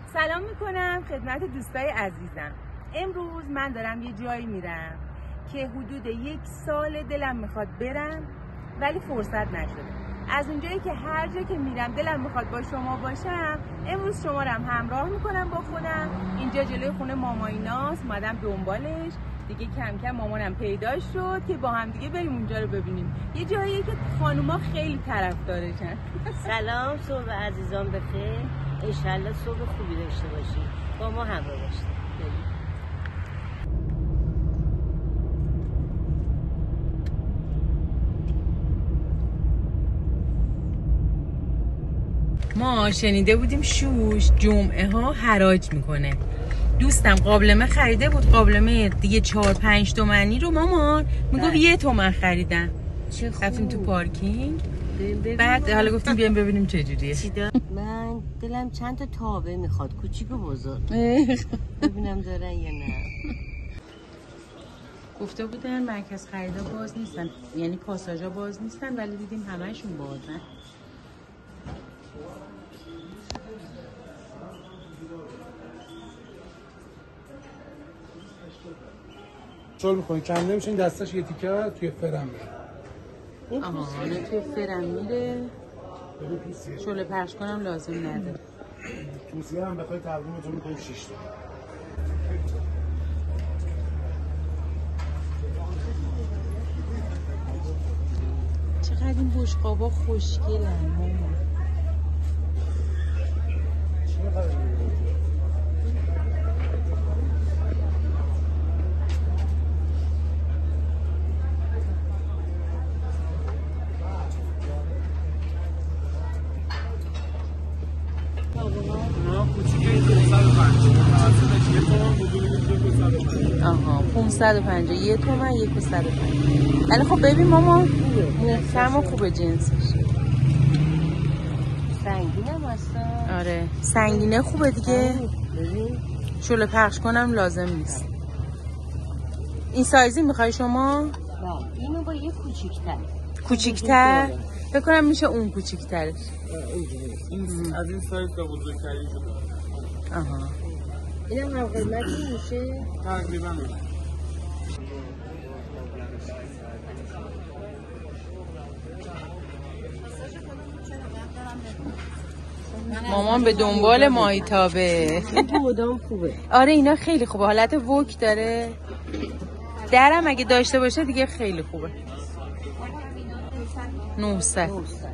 سلام میکنم خدمت دوستای عزیزم. امروز من دارم یه جایی میرم که حدود 1 سال دلم میخواد برم ولی فرصت نشده. از اونجایی که هر جا که میرم دلم میخواد با شما باشم، امروز شما رو هم همراه میکنم با خودم. اینجا جلوی خونه مامایناست، اومدم دنبالش. دیگه کم کم مامانم پیدا شد که با هم دیگه بریم اونجا رو ببینیم. یه جاییه که خانوما خیلی طرفدارشن. سلام، صبح عزیزان بخیر. انشالله صبح خوبی داشته باشید، با ما همراه باشید. ما شنیده بودیم شوش جمعه ها حراج میکنه. دوستم قابلمه خریده بود، قابلمه دیگه 4-5 تومنی رو مامان میگفت 1 تومن خریدم. چه خوب. رفتیم تو پارکینگ، بعد حالا گفتیم بیایم ببینیم چه جوریه. من دلم چند تا تابه میخواد، کوچیک و بزرگ. ببینم دارن یا نه. گفته بودن مرکز خریدا باز نیستن، یعنی پاساژا باز نیستن، ولی دیدیم همه‌شون بازن. شل میکنی کنده میشین دستش یه تیکه توی فرم میره. آها حالا توی فرم میره. شل پخش کنم لازم نداره. توصیه هم بخوای تقدیمتون میکنیم 6 تا. چقدر این بشقابا خوشگلن مامان. آها 550 1 تومن 150. ولی خب ببین ماما محکم و خوبه جنسش. سنگینم هستن. آره سنگینه خوبه دیگه. شل پخش کنم لازم نیست. این سایزی میخوای شما؟ نه اینو با یه کوچیک‌تر؟ فکر کنم میشه اون کوچیک‌ترش. از این سایز تا بزرگتری شده. آها اینم هم قیمتی میشه؟ تقریبا مامان به دنبال ماهیتابه. این مدام خوبه. آره اینا خیلی خوبه، حالت وک داره. درم اگه داشته باشه دیگه خیلی خوبه. 900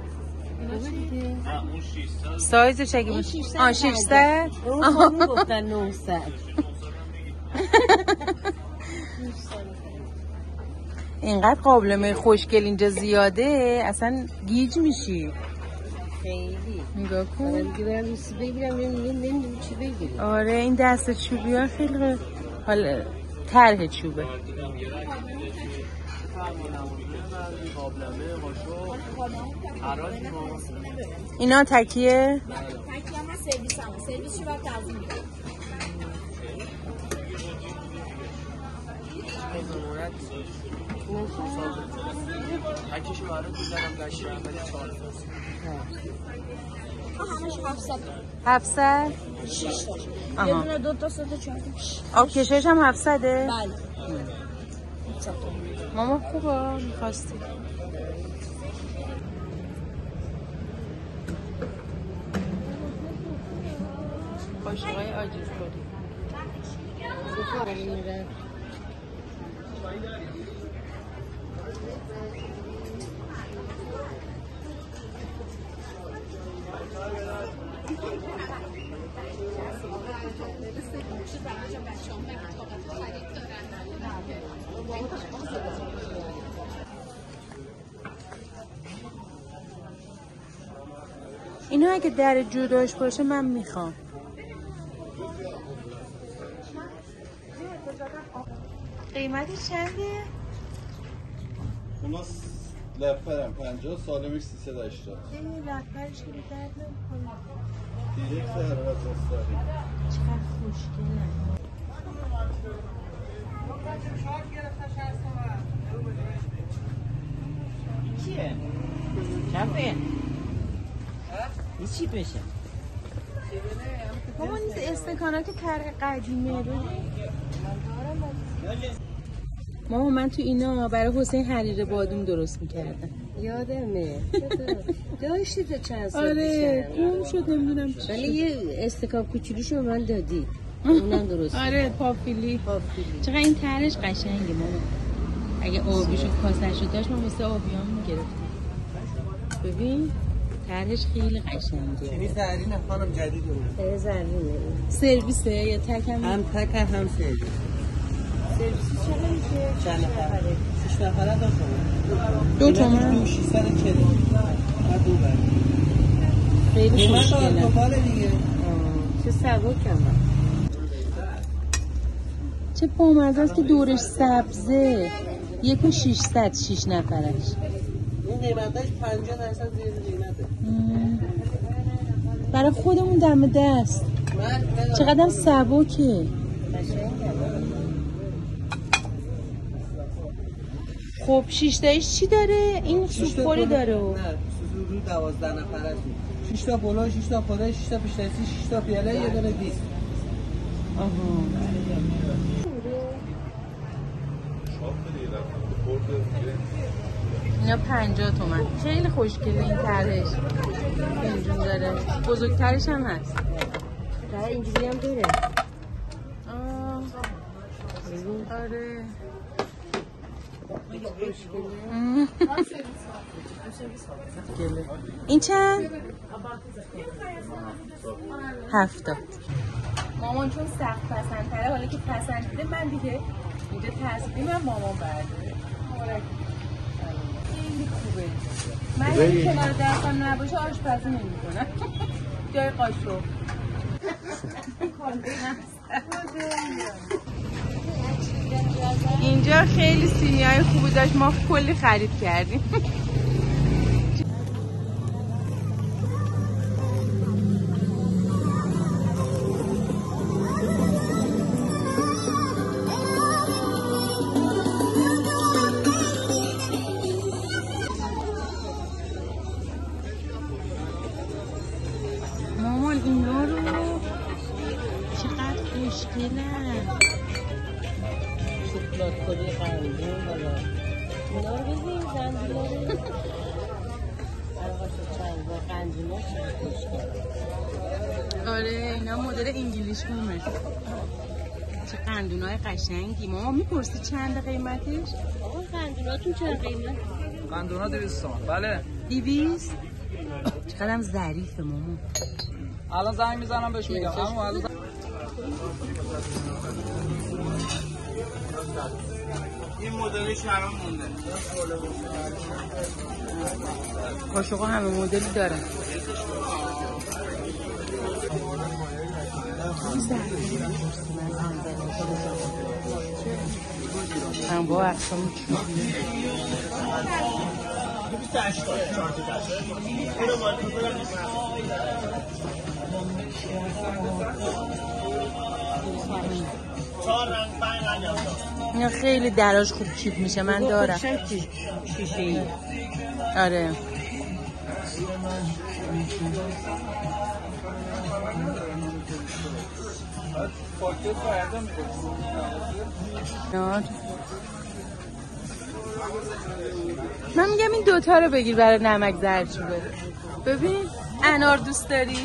سایزش اگه 600 اون گفتن 900. اینقدر قابلمه خوشگل اینجا زیاده اصلا گیج میشی. خیلی نگاه کن. نمیدونم چی بگیریم. آره این دست چوبی ها خیلی حالا طرح چوبه. اینا تکیه؟ تکیه هم سرویس هم. سرویس چی باید تقدیم میکنم؟ تکیشو برای دیدنم داشته ولی 400. همش 700 6 تا. آها. یه دونه 2 تا 3 تا 4 تا. آب کشش هم 700؟ بله. ماما خوبه میخواستی. قاشقای آجیل خوری. اینا اگه در جداش باشه من میخوام. قیمتش چنده؟ اونا لپرم 50 سالمش 380. لپرش که درد نمیکنه. دیگه سهر از استاری. چقدر خوشگله. چیه؟ کفه؟ این چی بشه؟ مامان این استکانا که طرح قدیمه ببین. مامان من تو اینا برای حسین حریر بادوم درست میکردم. یادمه داشتی تا چند سال آره گم شد نمیدونم چی ولی یه استکان کوچولوشو به من دادی اونم درست آره پاپیلی چقدر این طرحش قشنگه مامان. اگه آبیشو کاسه‌شو داشت ما مثل آبیان میگرفتیم. ببین طرحش خیلی قشنگه. چینی زرین خانم جدید اومد. زرینه سرویسه یا تکم؟ هم تک هم سرویس. سرویسی چقدر میشه؟ چند نفره؟ 6 نفره دو تومن؟ 640 و دو بر خیلی خوشگله. توپاله دیگه. چه سبکم چه بامزه است که دورش سبزه. 1,600 6 نفرش. این قیمتش 50% زیر قیمته. برای خودمون دم دست. چقدر سبکه. خب 6 تایش چی داره؟ این سوپخوری داره و نه سوزورو 12 نفره 6 تا پلو 6 تا پاره 6 تا پیشنهادی 6 تا پیاله یه دونه دیس. آها اینا 50 تومن. خیلی خوشگله این طرحش. اینجور داره. بزرگترش هم هست. داره اینجوری هم داره. آره. این چند؟ 70. مامان چون سخت پسندتره حالا که پسندیده من دیگه اینجا تصمیم مامان برداره. خیلی خوبه. من یعنی کنار دستم نباشه آشپزی نمی‌کنم. جای قاشق. اینجا خیلی سینی‌های خوبی داشت ما کلی خرید کردیم. مامان اینا رو چقدر خوشگله. شکلات کلی قندون بالا اینا رو بزنیم قندونا رو چند با قندونا چند خوشگل. آره اینا مدل انگلیش بومه. چه قندونای قشنگی. ماما میپرسی چند قیمتش؟ آقا قندوناتون چند قیمت؟ قندونا 200 تومن. بله 200. چقدرم ظریفه ماما. الان زنگ میزنم بهش میگم. الان این مدلش الان مونده. قاشقا همه مدلی دارن. هم با اقسام اینا خیلی دراش خوب چیپ میشه. من دارم. شیشه‌ای. آره من میگم این دوتا رو بگیر برای نمک زردچوبه. ببین انار دوست داری؟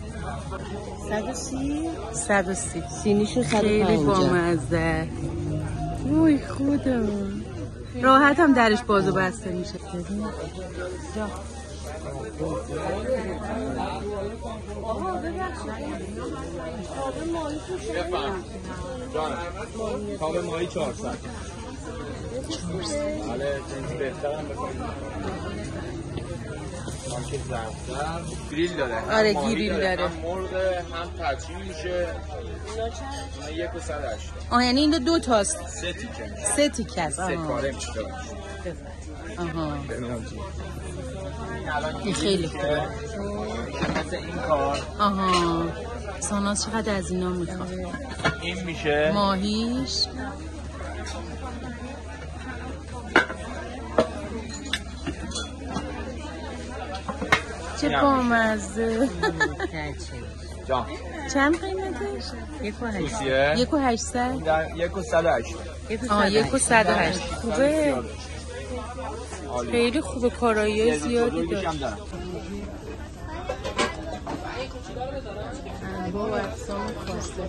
130 سینیشو 150. خیلی بامزه. وای خدا راحت هم درش باز و بسته میشه. ببین آها ببخشید تابه ماهی 400. بله جنس بهترم بکنید. مارکت زرفتر گریل داره. آره گریل داره. هم مرغ هم ترچی میشه. اینا 180. یعنی این دو تاست. 3 تیکه. 3 تیکه است. 3 کاره میشه. آها ببینم چی. این خیلی خوبه. مثل این کار. آها ساناز چقدر از اینا میخواد. این میشه ماهیش چه بامزه. جان چند قیمتش؟ 1.800 1,800 در 1.108 1,108 خوبه؟ خیلی خوبه، کارایی زیادی داره. انواع و اقسام کاسه.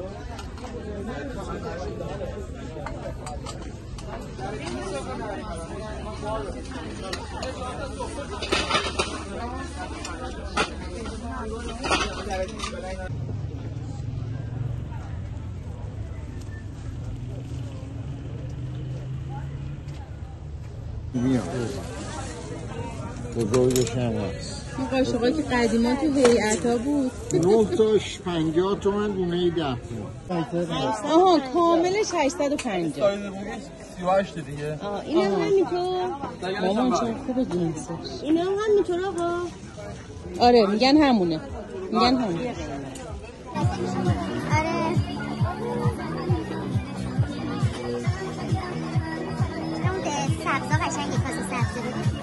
بزرگش هم هست. این قاشقایی که قدیما تو هیئتا بود 9 تاش 50 تومن، دونه 10 تومن. آها کاملش 850. سایز بوگی 38 دیگه. این هم همینطور. مامان چون خوبه جنسش. این هم همینطور آقا. آره میگن همونه. میگن همونه. آره. اون سبزا قشنگی کاسه سبزی بود.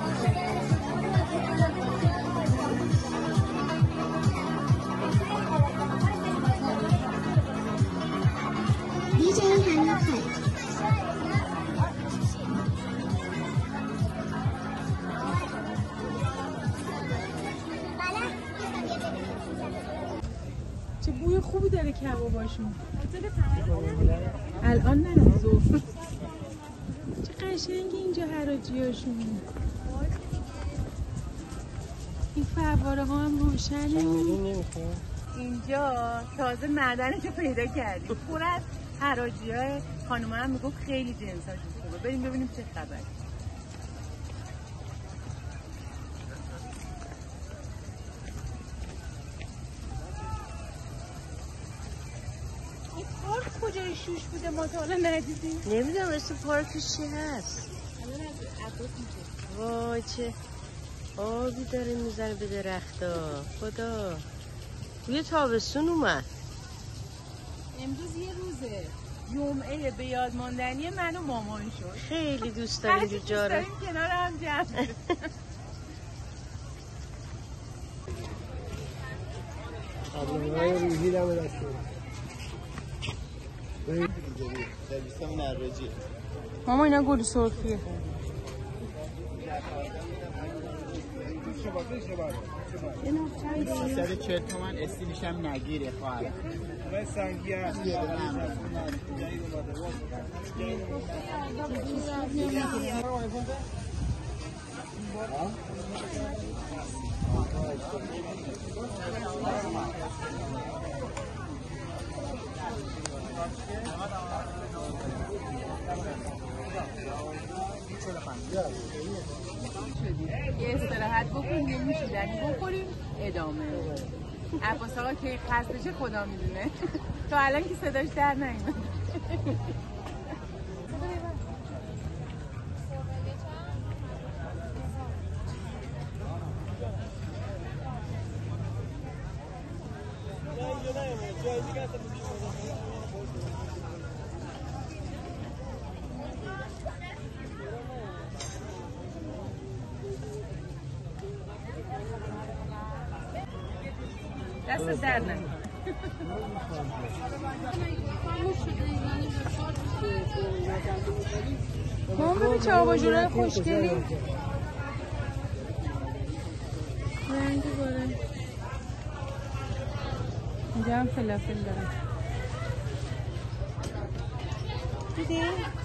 یه جایی همین خواهد. چه بوی خوبی داره کباباشون. الان نه ظهر. چه قشنگی اینجا حراجیاشون. این فواره ها هم روشنه. اینجا تازه معدنشو پیدا کردیم. پر از حراجی های خانوما هم میگفت خیلی جنساشون خوبه. بریم ببینیم چه خبره. پارک کجای شوش بوده ما تا حالا ندیدیم؟ نمیدونم اسم پارکش چی هست. وای چه آبی داره میزنه به درختا. خدا توی تابستون اومد. امروز یه روزه جمعه به یاد ماندنی من و مامان شد. خیلی دوست داریم اینجا جا رو. کنار هم جمع شد. قبلنهای روحی دم دست ماما اینا گل سرخیه. این 340 تومن استیلش هم نگیره خواهر. سنگی هست. یه استراحت بکنیم، یه نوشیدنی بخوریم، ادامه. عباس آقا که قصدشه خدا میدونه. تا الان که صداش در نیومد. دست در نکنه. مامان ببین چه آباژورای خوشگلی. رنگی باره. اینجا هم فلافل داره. دیدی؟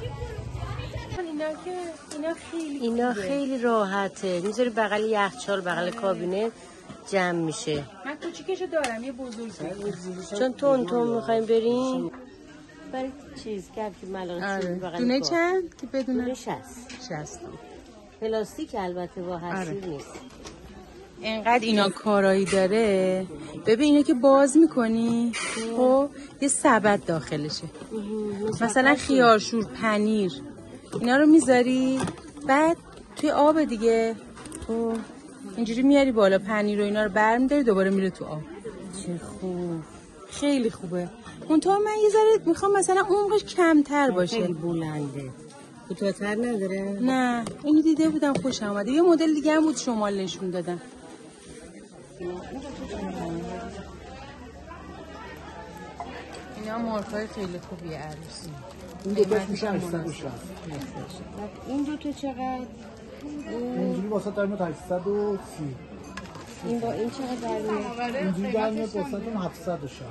اینا خیلی راحته. میذاری بغل یخچال، بغل کابینت جمع میشه. من کوچیکشو دارم، یه بزرگی. چون تون میخوایم بریم برای چیز کرد که ملان چیز بغل دونه چند که بدونه؟ دونه 60. پلاستیک البته با حسیر نیست. اینقدر اینا کارایی داره. ببین اینا که باز میکنی خب یه سبد داخلشه. مثلا خیارشور، پنیر اینا رو میذاری بعد توی آب دیگه خب اینجوری میاری بالا، پنیر و اینا رو برمی‌داری دوباره میره تو آب. چه خوب، خیلی خوبه. اونطور من یه ذره میخوام مثلا عمقش کمتر باشه. خیلی بلنده. کوتاه‌تر نداره؟ نه اینو دیده بودم خوشم اومده. یه مدل دیگه هم بود شمال نشون دادن. اینا مرغای خیلی خوبیه عروسی. این دو تاش میشه 860. این دو تا چقدر؟ اینجوری واسه تا 830. این با این چقدر درمیاد؟ اینجوری درمیاد واسه 760.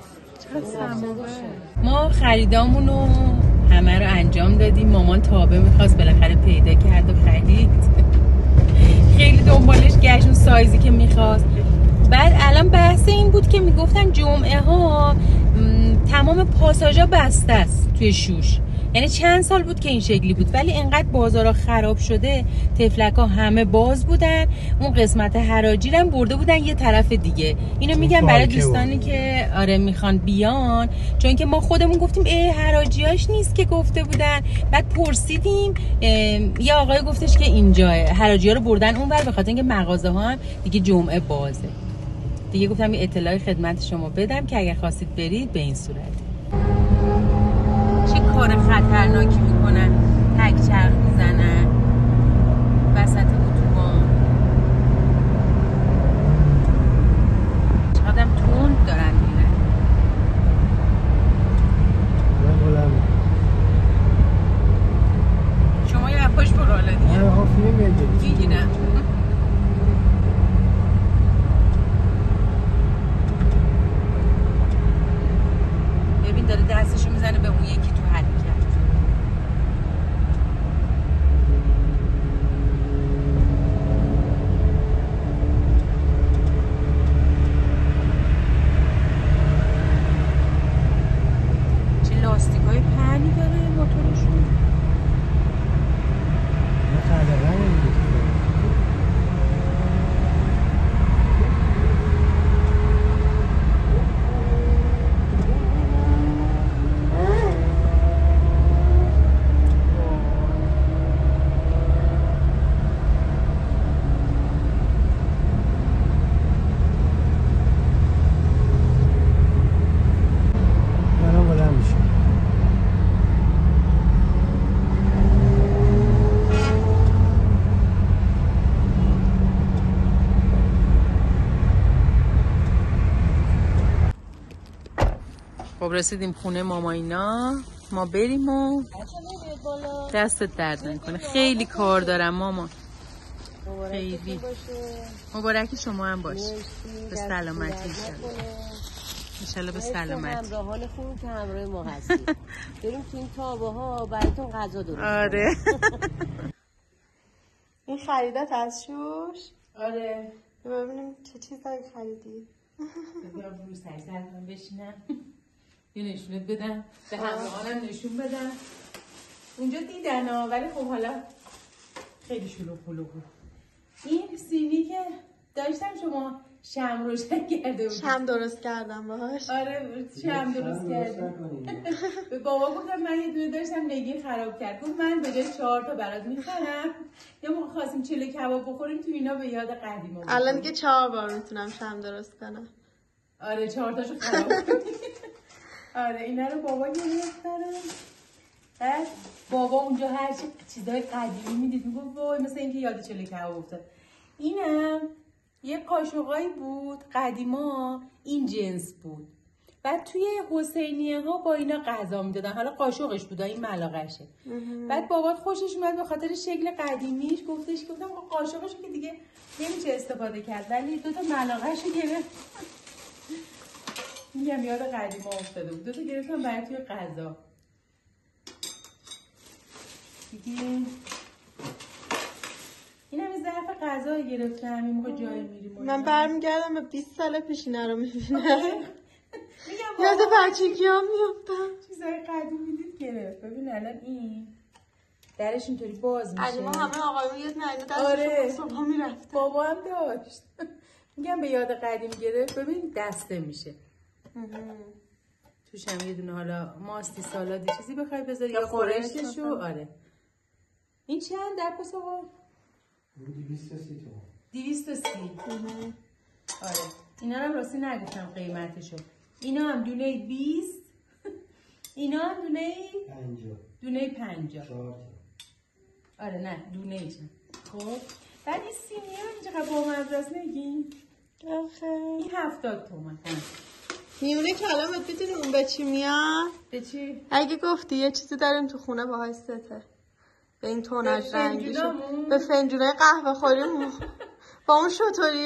ما خریدامونو همه رو انجام دادیم. مامان تابه میخواست، بالاخره پیدا کرد و خرید. خیلی دنبالش گشت اون سایزی که میخواست. بعد الان بحث این بود که میگفتن جمعه ها تمام پاساژا بسته است توی شوش. یعنی چند سال بود که این شکلی بود، ولی انقدر بازارا خراب شده، تفلکا همه باز بودن. اون قسمت حراجی رو هم برده بودن یه طرف دیگه. اینو میگم برای دوستانی که آره میخوان بیان، چون که ما خودمون گفتیم حراجیاش نیست که گفته بودن. بعد پرسیدیم، یه آقای گفتش که اینجا حراجی‌ها رو بردن اونور به خاطر اینکه مغازه ها هم دیگه جمعه بازه. دیگه گفتم یه اطلاعی خدمت شما بدم که اگر خواستید برید به این صورت. چه کار خطرناکی میکنن، تک چرخ میزنن وسط اتوبان. چقدر تند دارن میرن. شما یه پاش برو حالا دیگه میگیرم. ببین داره دستشو میزنه به اون یکی تو حرکت. چه لاستیکای پهنی داره موتورشون. خب رسیدیم خونه ماماینا. ما بریم و دستت درد نکنه. خیلی کار دارم ماما. خیلی مبارکی شما هم باش. به سلامتی انشالله. به سلامتی. همراهان خوب که همراه ما هستی. بریم تو این تابه ها براتون غذا درست. آره. این خریدت از شوش؟ آره. ببینیم چه چیزایی خریدی. بذارم روی سر کنم بشینم یه نشونت بدم، به همراهانم نشون بدم. اونجا دیدن ها، ولی خب حالا خیلی شلوغ بود. این سیمی که داشتم شما شم روشن کرده بود. شم درست کردم باهاش. آره شم درست کردم. به بابا گفتم من یه دونه داشتم نگین خراب کرد. گفت من به جای 4 تا برات میخرم. یه موقع خواستیم چله کباب بخوریم تو اینا به یاد قدیما. الان دیگه 4 بار میتونم شم درست کنم. آره 4 تاشو خراب کنیم. آره اینا رو بابا گرفت داره. بعد بابا اونجا هر چیزای قدیمی میدید میگفت وای مثل اینکه یاد چله کباب افتاد. اینم یه قاشقایی بود قدیما این جنس بود. بعد توی حسینیه ها با اینا غذا میدادن. حالا قاشقش بود این ملاقشه. بعد بابات خوشش اومد به خاطر شکل قدیمیش گفتم قاشقش که دیگه نمیشه استفاده کرد، ولی 2 تا ملاقهشو گرفت. میگم یاد قدیما افتاده بود. 2 تا گرفتم برای توی غذا. دیگه اینم این ظرف غذا گرفتم. این موقع جایی میریم. من برمیگردم به 20 سال پیش اینا رو میبینم. یاد بچگی ها میافتم. چیزای قدیمی دید گرفت. ببین الان این درش اینطوری باز میشه. قدیما همه آقایون یه ناینا دستشون آره. صبح میرفت. بابا هم داشت. میگم به یاد قدیم گرفت. ببین دسته میشه. توش هم یه دونه حالا ماستی سالادی چیزی بخوای بذاری یا خورشتشو. آره این چند در پس آقا؟ 230 تومن. 230. آره اینا هم راستی نگفتم قیمتشو. اینا هم دونه 20. اینا هم دونه 50. آره نه دونه ایشن. خب بعد این سینی هم اینجا با مدرس نگیم. آخه این 70 تومن. میونه کلامت میدونی اون به چی میاد؟ به چی؟ اگه گفتی یه چیزی داریم تو خونه باهاش سته به این تونج رنگیشو به فنجونه قهوه خوریم با اون شطوری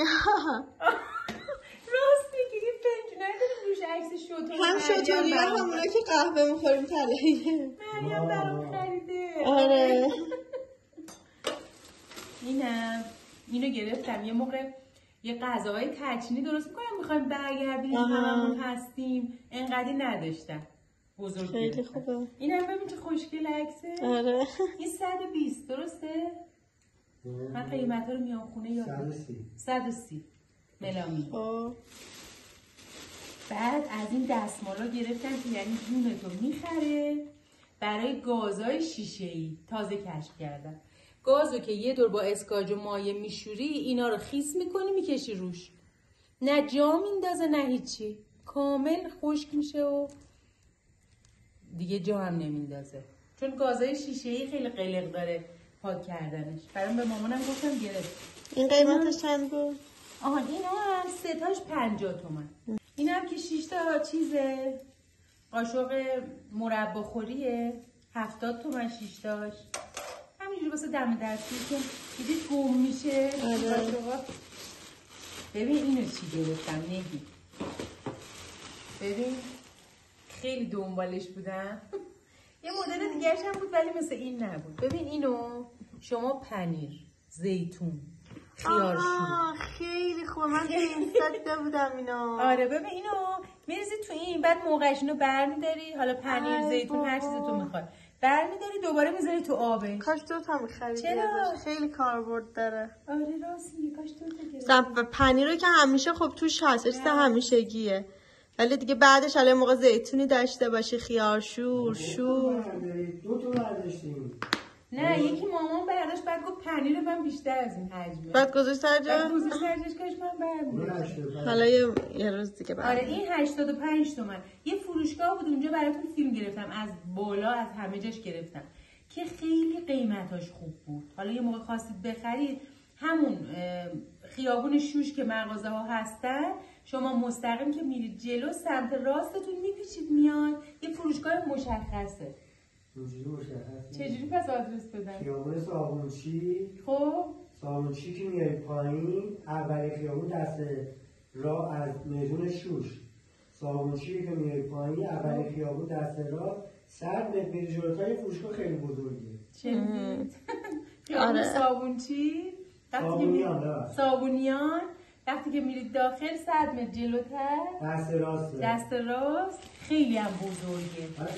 راست میگی فنجونه داریم روش عکس شطور هم شطوری همونا که قهوه میخوریم تلایه مریم برام خریده. آره اینو گرفتم یه موقع یه غذاهای تچینی درست میکنم میخوایم برگردیم هممون هستیم انقدی نداشتم بزرگ خیلی خوبه اینم ببین چه خوشگل عکسه. آره این 120 درسته؟ من قیمت ها رو میام خونه یادم 130 ملامی. بعد از این دستمالا گرفتم که یعنی جون تو میخره برای گازهای شیشه‌ای تازه کشف کردم. گازو که یه دور با اسکاج و مایع میشوری اینا رو خیس میکنی میکشی روش نه جا میندازه نه هیچی کامل خشک میشه و دیگه جا هم نمیندازه چون گازهای شیشه‌ای خیلی قلق داره پاک کردنش. برام به مامانم گفتم گرفت. این قیمتش چند بود؟ اینا هم 3 تاش 50 تومن. این هم که 6 تا چیزه قاشق مربا خوریه 70 تومن 6 تاش. همینجوری واسه دم دستی که دیدی گم میشه قاشقا. ببین اینو چی گرفتم نگی. ببین خیلی دنبالش بودم. یه مدل دیگرش هم بود ولی مثل این نبود. ببین اینو شما پنیر زیتون خیارشور خیلی خوبه من اینستا بودم اینو. آره ببین اینو میریزی تو این بعد موقعش اینو برمیداری حالا پنیر زیتون هر چیزی تو میخوای برمیداری دوباره میذاری تو آبش. کاش دوتا میخریدی. چرا؟ خیلی کاربرد داره. آره راست میگی کاش دوتا گرفتی. پنیر رو که همیشه خب توش هست چیز همیشگیه ولی دیگه بعدش حالا موقع زیتونی داشته باشی خیارشور شور. دو تا برداشتیم. نه یکی مامان برداشت بعد گفت پنیر من بیشتر از این حجمه بعد گذاشت سر جا. بعد گذاشت سر جاش کاش من برمی‌داشتم. حالا یه روز دیگه بعد. آره این 85 تومن. یه فروشگاه بود اونجا براتون فیلم گرفتم از بالا از همه جاش گرفتم که خیلی قیمتاش خوب بود. حالا یه موقع خواستید بخرید همون خیابون شوش که مغازه ها هستن شما مستقیم که میرید جلو سمت راستتون میپیچید میاد یه فروشگاه مشخصه. چجوری پس آدرس بدن؟ خیابون صابونچی. خب صابونچی که میای پایین اولی خیابون دست راه از میدون شوش. صابونچی که میای پایین اولی خیابون دست راه 100 متر میری جلوتر یه فروشگاه خیلی بزرگیه. چه خیابون صابونچی؟ صابونیان وقتی که میرید داخل 100 متر جلوتر دست راست خیلی هم بزرگه.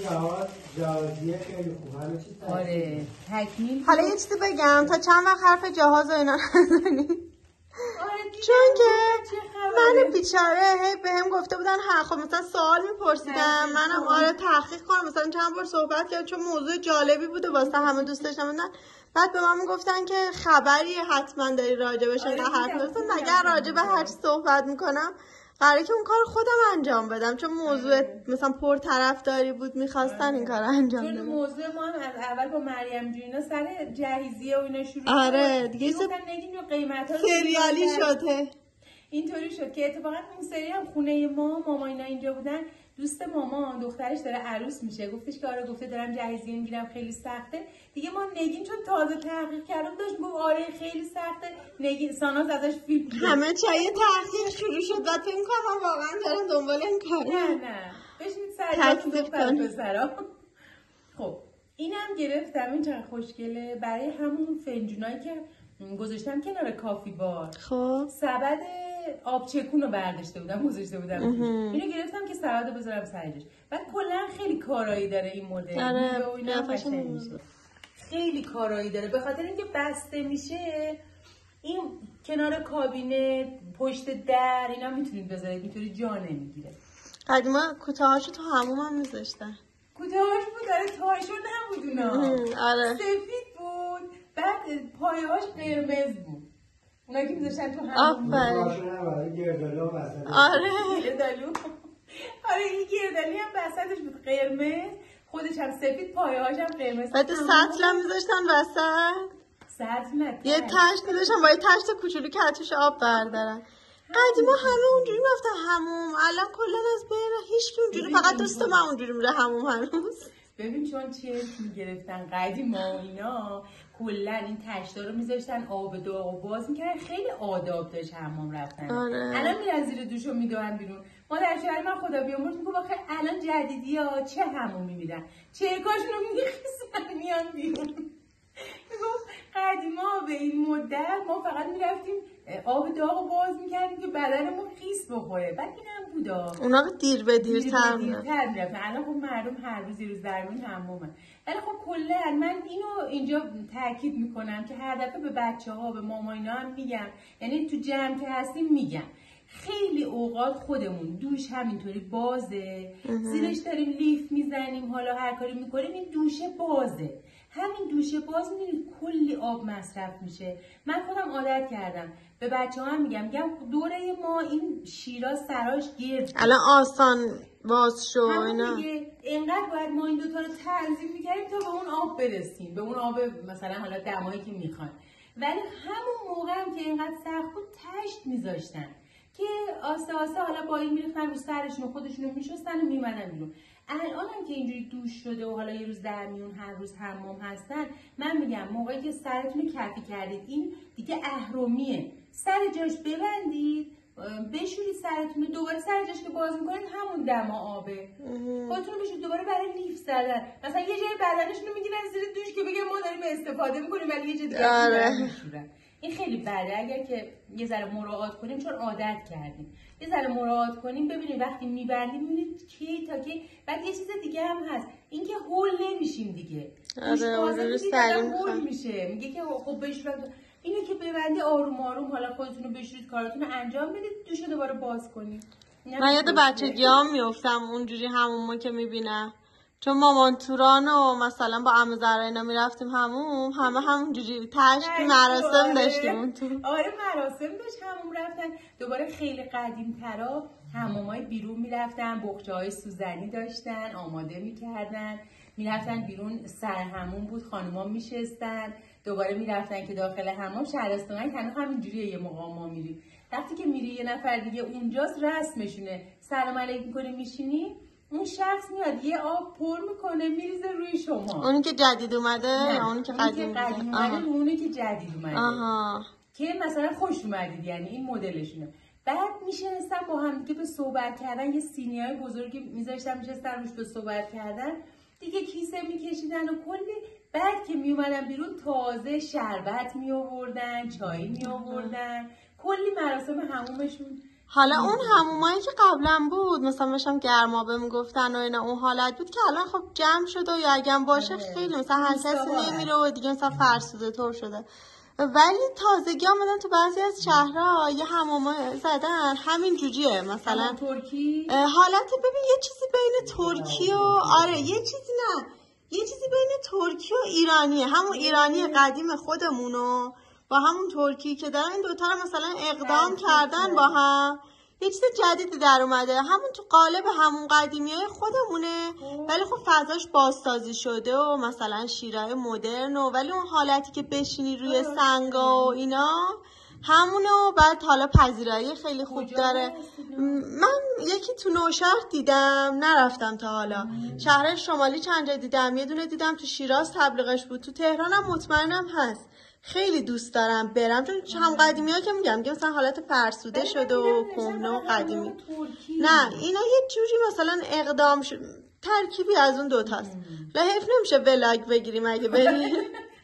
جهازیه خیلی خوب همه چیز آره تکمیل. حالا یه چیزی بگم تا چند وقت حرف جهاز و اینا نزنید چون که من بیچاره بهم گفته بودن خب مثلا سوال میپرسیدم منم آره تحقیق کنم مثلا چند بار صحبت کردم چون موضوع جالبی بوده واسه همه دوست داشتم بودن. بعد به من میگفتن که خبری حتما داری راجبش نه حرف نزن اگر راجب هر چی صحبت میکنم قراره که اون کار خودم انجام بدم چون موضوع مثلا پرطرفداری بود میخواستن این کار انجام بدم. چون موضوع ما هم از اول با مریم جوینا سر جهیزیه و اینا شروع آره دیگه نگیم قیمتا سریالی شده. اینطوری شد که اتفاقا اون سری هم خونه ماما اینا اینجا بودن. دوست مامان دخترش داره عروس میشه گفتش که آره گفته دارم جهیزیه میگیرم خیلی سخته دیگه. ما نگین چون تازه تحقیق کردم داشت گفت آره خیلی سخته. نگین ساناز ازش فیلم همه چای تحقیق شروع شد بعد فکر کنم واقعا دارن دنبال این کارا. نه بشینید سریعتون دختر پسرا. خب اینم گرفتم این چقدر خوشگله برای همون فنجونایی که گذاشتم کنار کافی بار. خب سبد آب چکون رو برداشته بودم گذاشته بودم اینو گرفتم که سبد رو بذارم سرجاش. بعد کلا خیلی کارایی داره این مدل. آره خیلی کارایی داره به خاطر اینکه بسته میشه این کنار کابینت پشت در اینا میتونید بذارید اینطوری جا نمیگیره. قدیما کوتاهاشو تو حموم هم میذاشتن. کوتاهاش بود داره تاشو نبود اونا. آره سفید بود بعد پایه‌هاش قرمز بود. اونا که میذاشتن تو همون گردالو وسط. آره گردالو. آره این گردالی هم وسطش بود قرمز خودش هم سفید پایه‌هاش هم قرمز. بعد سطل هم میذاشتن وسط. سطل نه یه تشت میذاشتن با یه تشت کوچولو که توش آب بردارن. قدیما همه اونجوری میرفتن حموم، الان کلا از بین هیچ کی اونجوری، فقط دوست من اونجوری میره حموم هنوز. ببین چون چرک میگرفتن قدیما و اینا، کلا این تشتا رو میذاشتن آب داغ و باز میکردن، خیلی آداب داشت حمام رفتن. الان میرن زیر دوشو میدوئن بیرون. ما در شهر من خدا بیامرز میگه واخه الان جدیدی ها چه حمومی میدن، چرکاشون رو میخیسن میان بیرون. میگفت قدیما به این مدت ما فقط میرفتیم آب داغ باز میکردیم که بدنمون خیس بخوره، بعد این هم بودا اونا رو دیر به دیرتر میرفتن. الان خب مردم هر روز یه روز در میون حمومن. ولی خب کلا من اینو اینجا تاکید میکنم که هر دفعه به بچه‌ها به ماماینا هم میگم، یعنی تو جمع که هستیم میگم خیلی اوقات خودمون دوش همینطوری بازه، زیرش داریم لیف میزنیم، حالا هر کاری میکنیم این دوشه بازه، همین دوشه باز می‌بینید کلی آب مصرف میشه. من خودم عادت کردم به بچه‌ها هم میگم دوره ما این شیراز سراش گرد الان آسان باز شو اینا اینقدر باید ما این دوتا رو تنظیم میکردیم تا به اون آب برسیم، به اون آب مثلا حالا دمایی که میخوان. ولی همون موقع هم که اینقدر سخت بود تشت میذاشتن که آسته آسته حالا با این میرفتن رو سرشون و خودشون رو میشستن و میمدن بیرون. الان هم که اینجوری دوش شده و حالا یه روز در میون هر روز حمام هستن، من میگم موقعی که سرتون رو کفی کردید این دیگه اهرمیه، سر جاش ببندید، بشورید سرتون رو، دوباره سر جاش که باز میکنید همون دما آبه، خودتون رو بشورید دوباره برای لیف زدن. مثلا یه جای بدنشون رو میگیرن زیر دوش که بگم ما داریم استفاده میکنیم ولی یه جای دیگه میشورن. این خیلی بده. اگر که یه ذره مراعات کنیم، چون عادت کردیم، یه ذره مراعات کنیم، ببینید وقتی میبندیم میبینید کی تا کی. بعد یه چیز دیگه هم هست، اینکه هول نمیشیم دیگه. هول میشه، میگه که خب بشورید، اینه که ببندی آروم آروم حالا خودتون رو بشورید، کاراتون رو انجام بدید، دوشو دوباره باز کنید. من یاد بچگیام میافتم اونجوری همومو که میبینم، چون مامان توران و مثلا با عمه زهرا اینا میرفتیم حموم، همونجوری تشت مراسم داشتیم اون تو. آره مراسم داشت حموم رفتن. دوباره خیلی قدیم ترا حمومای بیرون میرفتن، بخچه‌های سوزنی داشتن، آماده میکردن، میرفتن بیرون، سر حموم بود، خانوما میشستن، دوباره میرفتن که داخل حمام. شهرستان هنوز همینجوریه، یه موقع ما میریم، وقتی که میری یه نفر دیگه اونجاست رسمشونه، سلام علیکم کنی میشینی، اون شخص میاد یه آب پر میکنه میریزه روی شما. اونی که جدید اومده یا اونی که قدیم اومده؟ اونی که جدید اومده که مثلا خوش اومدید، یعنی این مدلشونه. بعد میشنستن با هم دیگه به صحبت کردن، یه سینیای بزرگی میذاشتن میشستن روش به صحبت کردن دیگه، کیسه میکشیدن و کلی. بعد که میومدن بیرون تازه شربت میآوردن، چای میآوردن، کلی مراسم حمومشون. حالا اون حمومایی که قبلا بود مثلا باشم گرمابه میگفتن و اینا، اون حالت بود که الان خب جمع شده و یا اگه باشه خیلی مثلا هر کسی نمیره و دیگه مثلا فرسوده طور شده. ولی تازگی آمدن تو بعضی از شهرها یه حمومای زدن همین جوریه، مثلا ترکی حالت ببین یه چیزی بین ترکی و یه چیزی بین ترکی و ایرانیه، همون ایرانی قدیم خودمونو با همون ترکی که دارن، این دوتا رو مثلا اقدام کردن با هم، یه چیز جدیدی در اومده، همون تو قالب همون قدیمیای خودمونه ولی خب فضاش بازسازی شده و مثلا شیرای مدرن و ولی اون حالتی که بشینی روی سنگا و اینا همونه. و بعد حالا پذیرایی خیلی خوب داره. من یکی تو نوشهر دیدم، نرفتم تا حالا، شهر شمالی چند جا دیدم، یه دونه دیدم تو شیراز تبلیغش بود، تو تهرانم مطمئنم هست. خیلی دوست دارم برم، چون هم قدیمی ها که میگم مثلا حالت فرسوده شده و کهنه و قدیمی، نه اینا یه جوری مثلا اقدام ترکیبی از اون دوتاست. حیف نمیشه ولاگ بگیریم اگه بریم.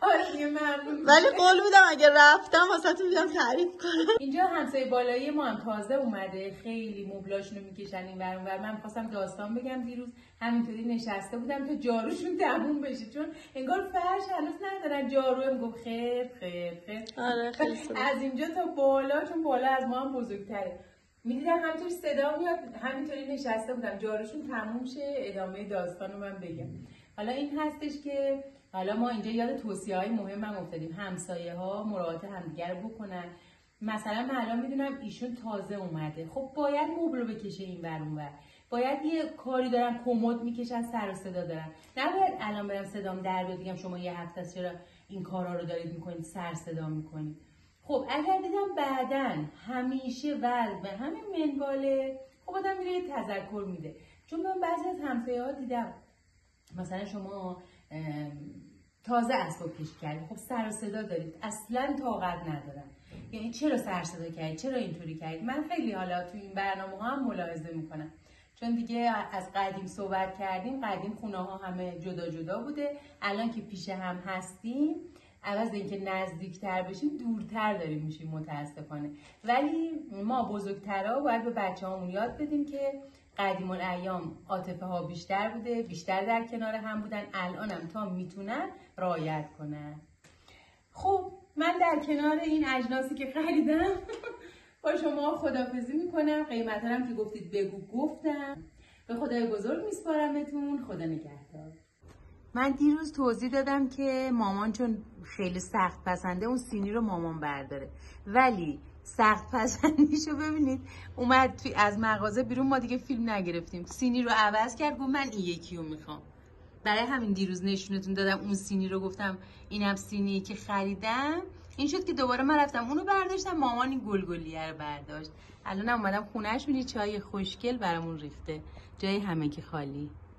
ولی قول میدم اگه رفتم واسهتون بیام تعریف کنم. اینجا همسایه بالایی ما هم تازه اومده، خیلی مبلاشونو میکشن این ور اون ور. من خواستم داستان بگم، دیروز همینطوری نشسته بودم تا جاروشون تموم بشه، چون انگار فرش هنوز ندارن جارو. میگم خیر. آره خیلی از اینجا تا بالا، چون بالا از ما هم بزرگتره، میدیدم همینطوری صدا میاد، همینطوری نشسته بودم جاروشون تموم شه ادامه داستانو من بگم. حالا این هستش که حالا ما اینجا یاد توصیه‌های مهم هم افتادیم، همسایه‌ها مراعات همدیگر رو بکنن. مثلا من الان میدونم ایشون تازه اومده، خب باید مبل بکشه این ور اون ور، باید یه کاری دارن کمد میکشن، سر و صدا دارن، نباید الان برم صدام در بیاد بگم شما یه هفته است چرا این کارا رو دارید میکنید، سر صدا میکنید. خب اگر دیدم بعدن همیشه وزن به همین منواله، خب آدم میره یه تذکر میده. چون من بعضی از همسایه ها دیدم مثلا شما تازه اسباب کشی کردید، خب سر و صدا دارید، اصلا طاقت ندارم، یعنی چرا سر صدا کردید، چرا اینطوری کردید. من خیلی حالا تو این برنامه ها هم ملاحظه میکنم، چون دیگه از قدیم صحبت کردیم، قدیم خونه ها همه جدا جدا بوده، الان که پیش هم هستیم عوض اینکه نزدیکتر بشیم دورتر داریم میشیم متاسفانه. ولی ما بزرگترها باید به بچه‌هامون یاد بدیم که قدیم الایام عاطفه ها بیشتر بوده، بیشتر در کنار هم بودن، الانم تا میتونن رعایت کنن. خب من در کنار این اجناسی که خریدم با شما خداحافظی میکنم. قیمت هم که گفتید بگو گفتم. به خدای بزرگ میسپارمتون. خدا نگهدار. من دیروز توضیح دادم که مامان چون خیلی سخت پسنده اون سینی رو مامان برداره، ولی سخت پسندیشو ببینید اومد از مغازه بیرون، ما دیگه فیلم نگرفتیم، سینی رو عوض کرد، گفت من این یکی رو میخوام. برای همین دیروز نشونتون دادم اون سینی رو، گفتم اینم سینی که خریدم. این شد که دوباره من رفتم اونو برداشتم، مامان این گلگلیه رو برداشت. الانم اومدم خونه‌اش، می‌بینی چای خوشگل برامون ریخته، جای همه که خالی.